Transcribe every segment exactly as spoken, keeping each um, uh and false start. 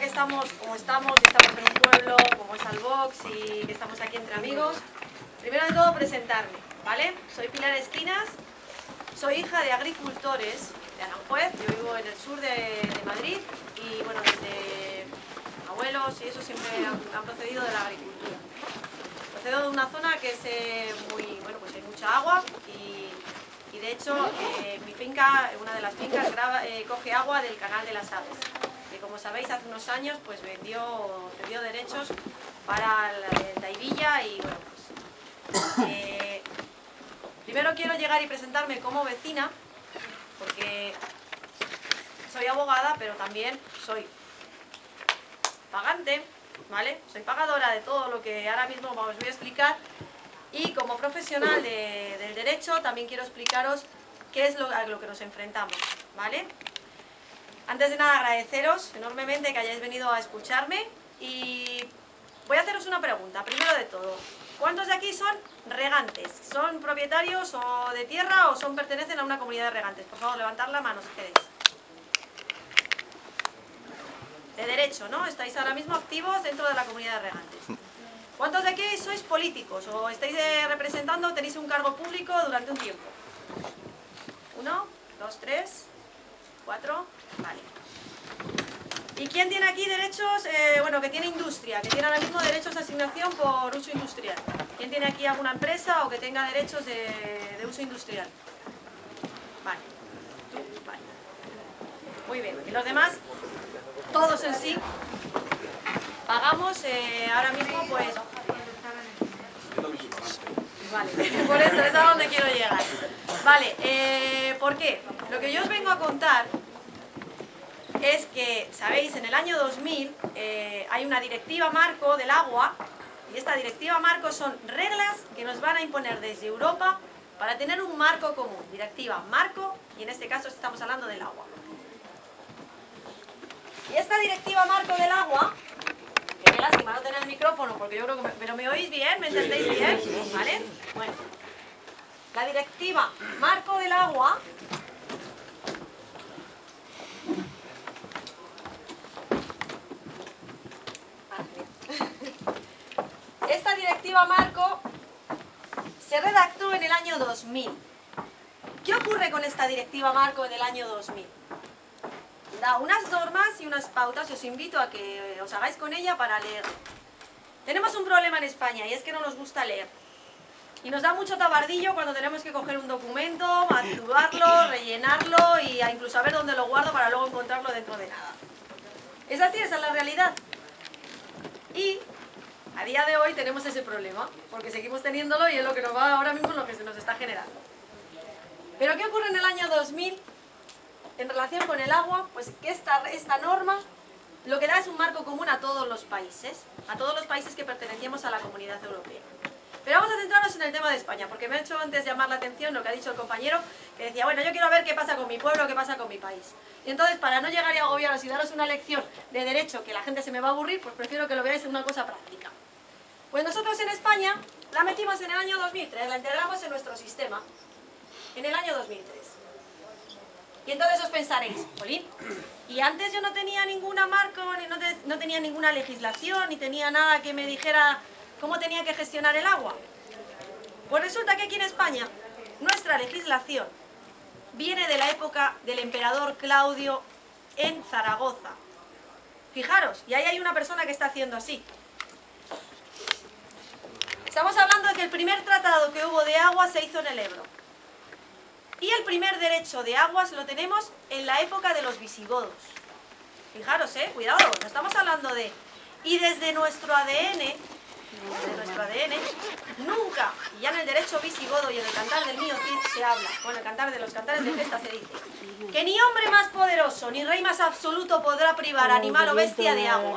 estamos como estamos, y estamos en un pueblo como es Albox y que estamos aquí entre amigos, primero de todo presentarme, ¿vale? Soy Pilar Esquinas, soy hija de agricultores de Aranjuez, yo vivo en el sur de, de Madrid y bueno, desde abuelos y eso siempre han, han procedido de la agricultura. Procedo de una zona que es eh, muy, bueno, pues hay mucha agua y, y de hecho eh, mi finca, una de las fincas, graba, eh, coge agua del Canal de las Aves, que como sabéis hace unos años pues vendió, vendió derechos para el Daivilla y bueno, pues eh, primero quiero llegar y presentarme como vecina, porque soy abogada, pero también soy pagante, ¿vale? Soy pagadora de todo lo que ahora mismo os voy a explicar y como profesional de, del derecho también quiero explicaros qué es lo, a lo que nos enfrentamos, ¿vale? Antes de nada agradeceros enormemente que hayáis venido a escucharme y voy a haceros una pregunta, primero de todo. ¿Cuántos de aquí son regantes? ¿Son propietarios o de tierra o son pertenecen a una comunidad de regantes? Por favor, levantad la mano si queréis. De derecho, ¿no? Estáis ahora mismo activos dentro de la comunidad de regantes. ¿Cuántos de aquí sois políticos o estáis eh, representando o tenéis un cargo público durante un tiempo? Uno, dos, tres, cuatro, vale. ¿Y quién tiene aquí derechos, eh, bueno, que tiene industria, que tiene ahora mismo derechos de asignación por uso industrial? ¿Quién tiene aquí alguna empresa o que tenga derechos de, de uso industrial? Vale. Tú, vale. Muy bien. ¿Y los demás? Todos en sí pagamos eh, ahora mismo pues vale, por eso es a donde quiero llegar. Vale, eh, ¿por qué? Lo que yo os vengo a contar es que, sabéis, en el año dos mil eh, hay una directiva marco del agua y esta directiva marco son reglas que nos van a imponer desde Europa para tener un marco común, directiva marco, y en este caso estamos hablando del agua. Y esta directiva marco del agua, que qué lástima no tener el micrófono, porque yo creo que me, pero me oís bien, ¿me entendéis bien? ¿Vale? Bueno, la directiva marco del agua esta directiva marco se redactó en el año dos mil. ¿Qué ocurre con esta directiva marco en el año dos mil? Da unas normas y unas pautas y os invito a que os hagáis con ella para leer. Tenemos un problema en España y es que no nos gusta leer. Y nos da mucho tabardillo cuando tenemos que coger un documento, activarlo, rellenarlo y a incluso saber dónde lo guardo para luego encontrarlo dentro de nada. Es así, esa es la realidad. Y a día de hoy tenemos ese problema, porque seguimos teniéndolo y es lo que nos va ahora mismo lo que se nos está generando. ¿Pero qué ocurre en el año dos mil? En relación con el agua, pues que esta, esta norma lo que da es un marco común a todos los países, a todos los países que pertenecemos a la Comunidad Europea. Pero vamos a centrarnos en el tema de España, porque me ha hecho antes llamar la atención lo que ha dicho el compañero, que decía, bueno, yo quiero ver qué pasa con mi pueblo, qué pasa con mi país. Y entonces, para no llegar y agobiaros y daros una lección de derecho que la gente se me va a aburrir, pues prefiero que lo veáis en una cosa práctica. Pues nosotros en España la metimos en el año dos mil tres, la integramos en nuestro sistema, en el año dos mil tres. Y entonces os pensaréis, Jolín, y antes yo no tenía ninguna marco, ni no, te, no tenía ninguna legislación, ni tenía nada que me dijera cómo tenía que gestionar el agua. Pues resulta que aquí en España, nuestra legislación viene de la época del emperador Claudio en Zaragoza. Fijaros, y ahí hay una persona que está haciendo así. Estamos hablando de que el primer tratado que hubo de agua se hizo en el Ebro. Y el primer derecho de aguas lo tenemos en la época de los visigodos. Fijaros, eh, cuidado, no estamos hablando de... Y desde nuestro A D N, desde nuestro A D N, nunca, y ya en el derecho visigodo y en el cantar del mío Cid se habla, bueno, el cantar de los cantares de gesta se dice, que ni hombre más poderoso, ni rey más absoluto podrá privar animal o bestia de agua.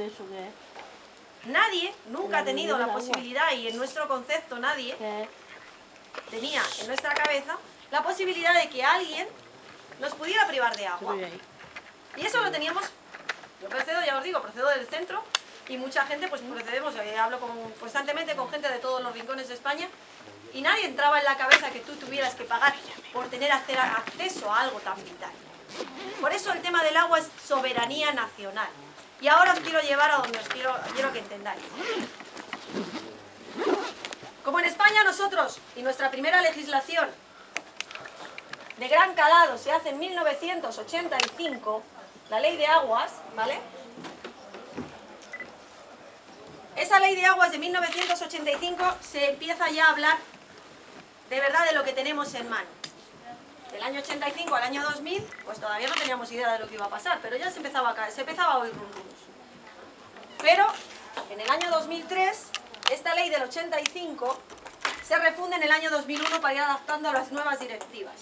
Nadie nunca ha tenido la posibilidad, y en nuestro concepto nadie tenía en nuestra cabeza la posibilidad de que alguien nos pudiera privar de agua. Y eso lo teníamos, yo procedo, ya os digo, procedo del centro, y mucha gente, pues procedemos, eh, hablo con, constantemente con gente de todos los rincones de España, y nadie entraba en la cabeza que tú tuvieras que pagar por tener hacer acceso a algo tan vital. Por eso el tema del agua es soberanía nacional. Y ahora os quiero llevar a donde os quiero, quiero que entendáis. Como en España nosotros, y nuestra primera legislación de gran calado se hace en mil novecientos ochenta y cinco, la Ley de Aguas, ¿vale? Esa Ley de Aguas de mil novecientos ochenta y cinco se empieza ya a hablar de verdad de lo que tenemos en mano. Del año ochenta y cinco al año dos mil, pues todavía no teníamos idea de lo que iba a pasar, pero ya se empezaba a caer, se empezaba a oír rumores. Pero en el año dos mil tres, esta ley del ochenta y cinco se refunde en el año dos mil uno para ir adaptando a las nuevas directivas.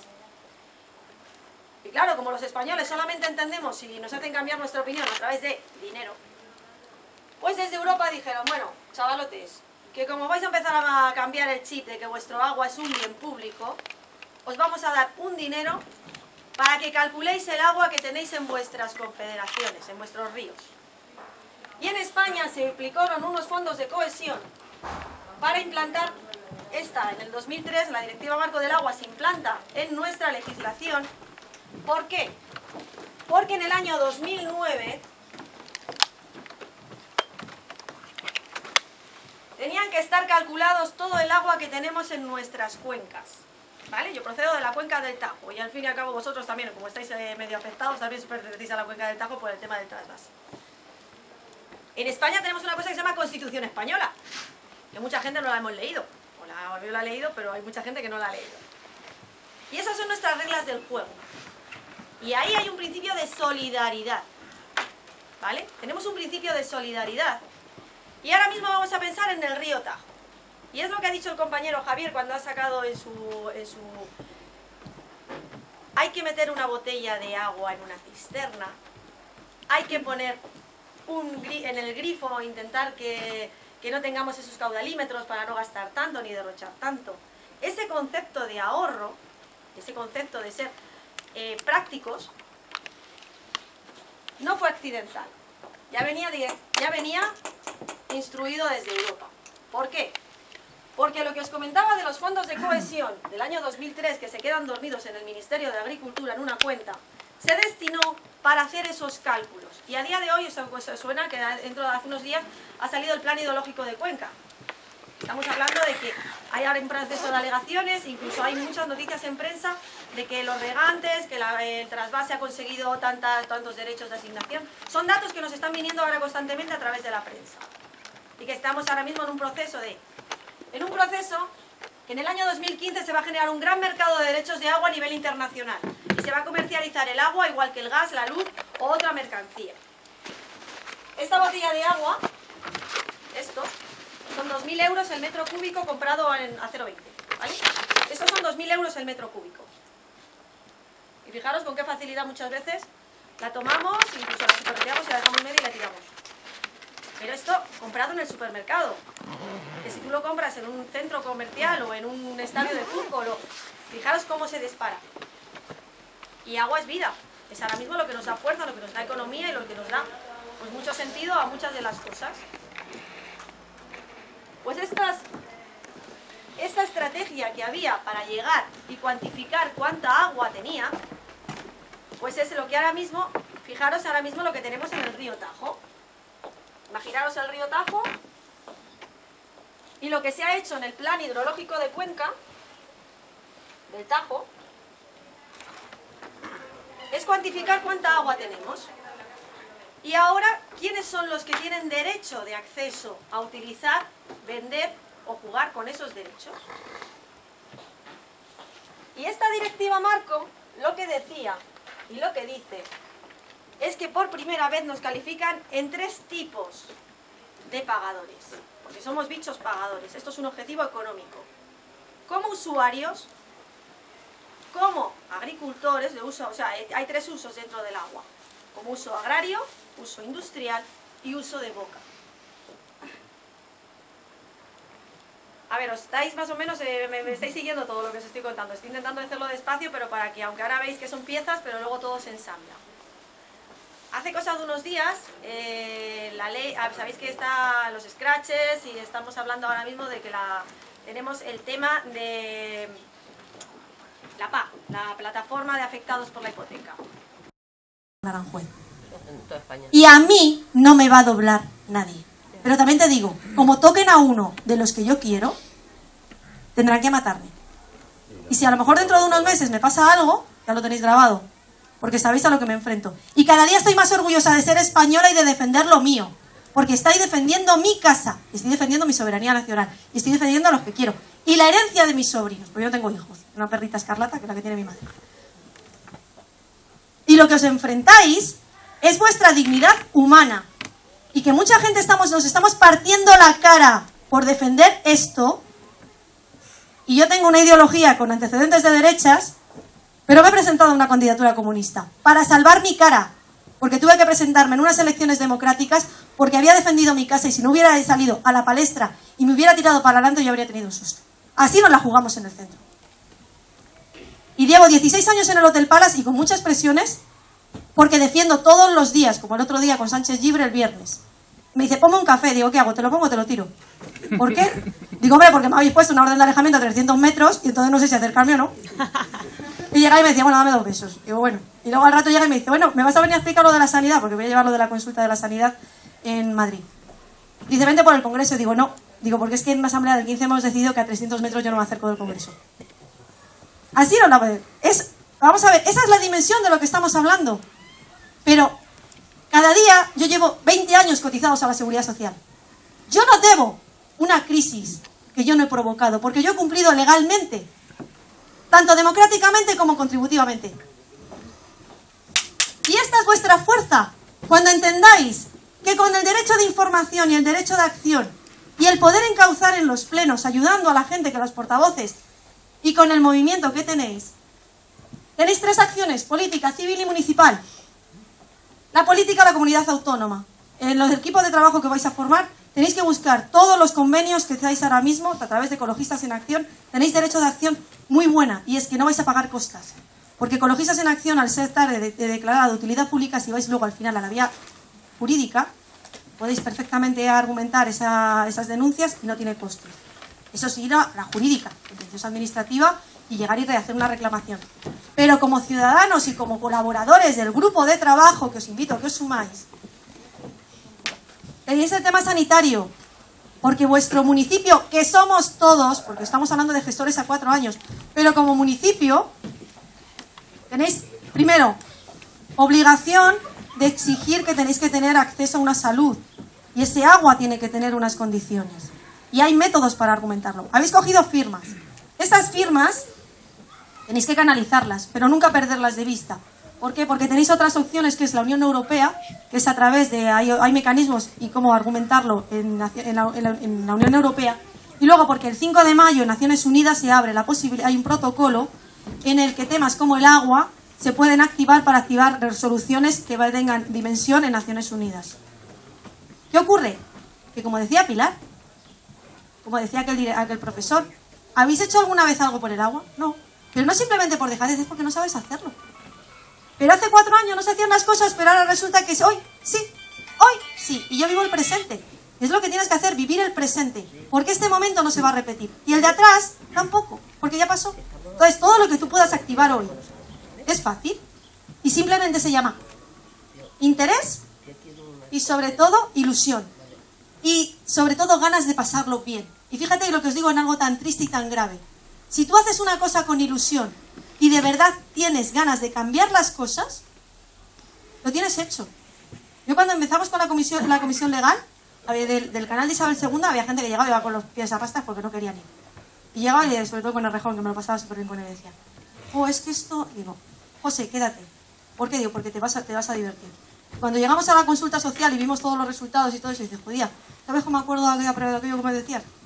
Y claro, como los españoles solamente entendemos y nos hacen cambiar nuestra opinión a través de dinero, pues desde Europa dijeron, bueno, chavalotes, que como vais a empezar a cambiar el chip de que vuestro agua es un bien público, os vamos a dar un dinero para que calculéis el agua que tenéis en vuestras confederaciones, en vuestros ríos. Y en España se aplicaron unos fondos de cohesión para implantar esta, en el dos mil tres, la Directiva Marco del Agua se implanta en nuestra legislación. ¿Por qué? Porque en el año dos mil nueve tenían que estar calculados todo el agua que tenemos en nuestras cuencas. ¿Vale? Yo procedo de la cuenca del Tajo y al fin y al cabo vosotros también, como estáis eh, medio afectados, también pertenecéis a la cuenca del Tajo por el tema del trasvase. En España tenemos una cosa que se llama Constitución Española, que mucha gente no la hemos leído, o la, yo la he leído, pero hay mucha gente que no la ha leído. Y esas son nuestras reglas del juego. Y ahí hay un principio de solidaridad, ¿vale? Tenemos un principio de solidaridad. Y ahora mismo vamos a pensar en el río Tajo. Y es lo que ha dicho el compañero Javier cuando ha sacado en su, en su... Hay que meter una botella de agua en una cisterna, hay que poner un gri en el grifo, intentar que, que no tengamos esos caudalímetros para no gastar tanto ni derrochar tanto. Ese concepto de ahorro, ese concepto de ser eh, prácticos, no fue accidental. Ya venía, de, ya venía instruido desde Europa. ¿Por qué? Porque lo que os comentaba de los fondos de cohesión del año dos mil tres que se quedan dormidos en el Ministerio de Agricultura en una cuenta, se destinó para hacer esos cálculos. Y a día de hoy, os suena que dentro de hace unos días ha salido el Plan Hidrológico de Cuenca. Estamos hablando de que hay ahora un proceso de alegaciones, incluso hay muchas noticias en prensa de que los regantes, que la, el trasvase ha conseguido tantas, tantos derechos de asignación. Son datos que nos están viniendo ahora constantemente a través de la prensa. Y que estamos ahora mismo en un proceso de... En un proceso que en el año dos mil quince se va a generar un gran mercado de derechos de agua a nivel internacional. Y se va a comercializar el agua igual que el gas, la luz o otra mercancía. Esta botella de agua, esto, son dos mil euros el metro cúbico comprado en, a cero coma veinte. ¿Vale? Estos son dos mil euros el metro cúbico. Y fijaros con qué facilidad muchas veces la tomamos, incluso la supermercamos y la dejamos media y la tiramos. Pero esto comprado en el supermercado, que si tú lo compras en un centro comercial o en un estadio de fútbol, o... fijaros cómo se dispara. Y agua es vida, es ahora mismo lo que nos da fuerza, lo que nos da economía y lo que nos da pues, mucho sentido a muchas de las cosas. Pues estas, esta estrategia que había para llegar y cuantificar cuánta agua tenía, pues es lo que ahora mismo, fijaros ahora mismo lo que tenemos en el río Tajo. Imaginaros el río Tajo y lo que se ha hecho en el Plan Hidrológico de Cuenca, del Tajo, es cuantificar cuánta agua tenemos. Y ahora, ¿quiénes son los que tienen derecho de acceso a utilizar, vender o jugar con esos derechos? Y esta directiva marco lo que decía y lo que dice es que por primera vez nos califican en tres tipos de pagadores, porque somos bichos pagadores. Esto es un objetivo económico. Como usuarios, como agricultores de uso, o sea, hay tres usos dentro del agua, como uso agrario, uso industrial y uso de boca. A ver, os estáis más o menos, eh, me, me estáis siguiendo todo lo que os estoy contando. Estoy intentando hacerlo despacio, pero para que, aunque ahora veis que son piezas, pero luego todo se ensambla. Hace cosa de unos días, eh, la ley, sabéis que están los scratches y estamos hablando ahora mismo de que la, tenemos el tema de la P A, la Plataforma de Afectados por la Hipoteca. Naranjuez. en toda España. Y a mí no me va a doblar nadie. Pero también te digo, como toquen a uno de los que yo quiero, tendrán que matarme. Y si a lo mejor dentro de unos meses me pasa algo, ya lo tenéis grabado, porque sabéis a lo que me enfrento. Y cada día estoy más orgullosa de ser española y de defender lo mío, porque estáis defendiendo mi casa, y estoy defendiendo mi soberanía nacional, y estoy defendiendo a los que quiero. Y la herencia de mis sobrinos, porque yo no tengo hijos, una perrita escarlata que es la que tiene mi madre. Y lo que os enfrentáis es vuestra dignidad humana. Y que mucha gente estamos, nos estamos partiendo la cara por defender esto. Y yo tengo una ideología con antecedentes de derechas, pero me he presentado a una candidatura comunista para salvar mi cara. Porque tuve que presentarme en unas elecciones democráticas porque había defendido mi casa y si no hubiera salido a la palestra y me hubiera tirado para adelante yo habría tenido un susto. Así nos la jugamos en el centro. Y llevo dieciséis años en el Hotel Palace y con muchas presiones porque defiendo todos los días, como el otro día con Sánchez Llibre el viernes. Me dice, ponme un café. Digo, ¿qué hago? ¿Te lo pongo o te lo tiro? ¿Por qué? Digo, hombre, porque me habéis puesto una orden de alejamiento a trescientos metros y entonces no sé si acercarme o no. Y llega y me decía, bueno, dame dos besos. Digo, bueno. Y luego al rato llega y me dice, bueno, ¿me vas a venir a explicar lo de la sanidad? Porque voy a llevar lo de la consulta de la sanidad en Madrid. Dice, vente por el Congreso. Digo, no. Digo, porque es que en una asamblea del quince hemos decidido que a trescientos metros yo no me acerco del Congreso. Así no la es. Vamos a ver, esa es la dimensión de lo que estamos hablando. Pero cada día yo llevo veinte años cotizados a la Seguridad Social. Yo no debo una crisis que yo no he provocado, porque yo he cumplido legalmente, tanto democráticamente como contributivamente. Y esta es vuestra fuerza, cuando entendáis que con el derecho de información y el derecho de acción y el poder encauzar en los plenos, ayudando a la gente, que los portavoces, y con el movimiento que tenéis, tenéis tres acciones: política, civil y municipal. La política, la comunidad autónoma. En los equipos de trabajo que vais a formar, tenéis que buscar todos los convenios que estáis ahora mismo, a través de Ecologistas en Acción. Tenéis derecho de acción muy buena, y es que no vais a pagar costas. Porque Ecologistas en Acción, al ser tarde de, de declarada de utilidad pública, si vais luego al final a la vía jurídica, podéis perfectamente argumentar esa, esas denuncias y no tiene costes. Eso es ir a la jurídica, contencioso administrativa, y llegar y rehacer una reclamación. Pero como ciudadanos y como colaboradores del grupo de trabajo, que os invito a que os sumáis, tenéis el tema sanitario, porque vuestro municipio, que somos todos, porque estamos hablando de gestores a cuatro años, pero como municipio, tenéis, primero, obligación de exigir que tenéis que tener acceso a una salud, y ese agua tiene que tener unas condiciones. Y hay métodos para argumentarlo. Habéis cogido firmas. Estas firmas tenéis que canalizarlas, pero nunca perderlas de vista. ¿Por qué? Porque tenéis otras opciones, que es la Unión Europea, que es a través de... Hay, hay mecanismos y cómo argumentarlo en, en, la, en, la, en la Unión Europea. Y luego porque el cinco de mayo en Naciones Unidas se abre la posibilidad, hay un protocolo en el que temas como el agua se pueden activar para activar resoluciones que tengan dimensión en Naciones Unidas. ¿Qué ocurre? Que como decía Pilar, como decía aquel, aquel profesor, ¿habéis hecho alguna vez algo por el agua? No. Pero no simplemente por dejadez, es porque no sabéis hacerlo. Pero hace cuatro años no se hacían las cosas, pero ahora resulta que es hoy, sí, hoy, sí. Y yo vivo el presente. Es lo que tienes que hacer, vivir el presente. Porque este momento no se va a repetir. Y el de atrás, tampoco, porque ya pasó. Entonces, todo lo que tú puedas activar hoy es fácil. Y simplemente se llama interés y sobre todo ilusión. Y sobre todo ganas de pasarlo bien. Y fíjate lo que os digo en algo tan triste y tan grave. Si tú haces una cosa con ilusión y de verdad tienes ganas de cambiar las cosas, lo tienes hecho. Yo cuando empezamos con la comisión, la comisión legal del, del canal de Isabel segunda, había gente que llegaba y iba con los pies a rastas porque no querían ir. Y llegaba, y sobre todo con el Rejón, que me lo pasaba súper bien con él, y decía, oh, es que esto... Digo, José, quédate. ¿Por qué? Digo, porque te vas a, te vas a divertir. Cuando llegamos a la consulta social y vimos todos los resultados y todo eso, y dices, jodía, ¿sabes cómo me acuerdo de aquello que me decías?